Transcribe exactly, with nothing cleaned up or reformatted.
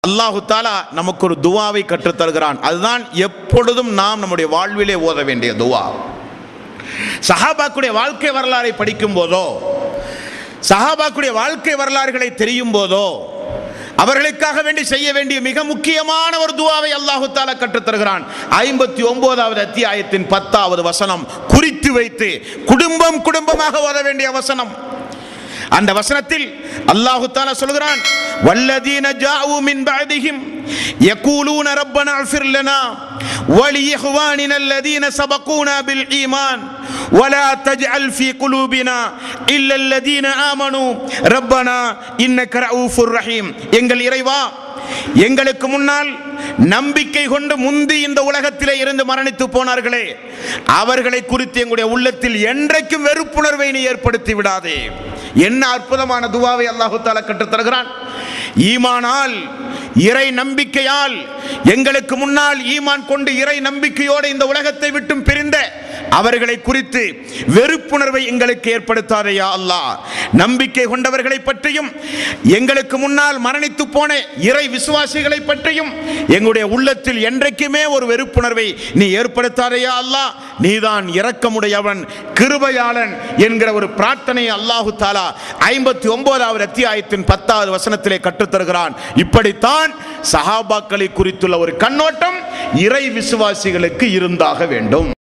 அல்லாஹு தாலா நமக்கு ஒரு துவாவை கற்றுத் தருகிறான். அதுதான் எப்பொழுதும் நாம் நம்முடைய வாழ்விலே ஓத வேண்டிய துவா. சஹாபாக்குடைய வாழ்க்கை வரலாறை படிக்கும் போதோ, சஹாபாக்குடைய வாழ்க்கை வரலாறுகளை தெரியும் போதோ, அவர்களுக்காக வேண்டி செய்ய வேண்டிய மிக முக்கியமான ஒரு துவாவை அல்லாஹு தாலா கற்றுத் தருகிறான். ஐம்பத்தி ஒன்பதாவது அத்தியாயத்தின் பத்தாவது வசனம் குறித்து வைத்து குடும்பம் குடும்பமாக ஓத வேண்டிய வசனம். அந்த வசனத்தில் அல்லாஹு தாலா சொல்கிறான், வல்லதீன ஜாஉ மின் பஅதிஹிம் யகூலூன ரப்பனா இஃபிர் லனா வலிஇஹ்வானினா அல்லதீன சபகூனா பில் ஈமான் வலா தஜ்அல் ஃபீ குலூபினா இல்லா அல்லதீன ஆமனூ ரப்பனா இன்னக ரഊஃபுர் ரஹீம். எங்கள் இறைவா, எங்களுக்கு முன்னால் நம்பிக்கை கொண்டு முந்தி இந்த உலகத்திலே இருந்து மரணித்து போனார்களே, அவர்களை குறித்து எங்களுடைய உள்ளத்தில் என்றைக்கும் வெறுப்புணர்வை நீ ஏற்படுத்தி விடாதே. என்ன அற்புதமான துவாவை அல்லாஹு தஆலா கற்றுத் தருகிறான். ஈமானால், இறை நம்பிக்கையால், எங்களுக்கு முன்னால் ஈமான் கொண்டு இறை நம்பிக்கையோடு இந்த உலகத்தை விட்டும் பிரிந்த அவர்களை குறித்து வெறுப்புணர்வை எங்களுக்கு ஏற்படுத்தாதே யா அல்லாஹ். நம்பிக்கை கொண்டவர்களை பற்றியும் எங்களுக்கு முன்னால் மரணித்து போன இறை விசுவாசிகளை பற்றியும் எங்களுடைய உள்ளத்தில் என்றைக்குமே ஒரு வெறுப்புணர்வை நீ ஏற்படுத்தாதே யா அல்லாஹ். நீதான் இரக்கமுடையவன், கிருபையாளன் என்கிற ஒரு பிரார்த்தனை அல்லாஹு தாலா ஐம்பத்தி ஒன்பதாவது அத்தியாயத்தின் பத்தாவது வசனத்திலே கற்றுத் தருகிறான். இப்படித்தான் சஹாபாக்களை குறித்துள்ள ஒரு கண்ணோட்டம் இறை விசுவாசிகளுக்கு இருந்தாக வேண்டும்.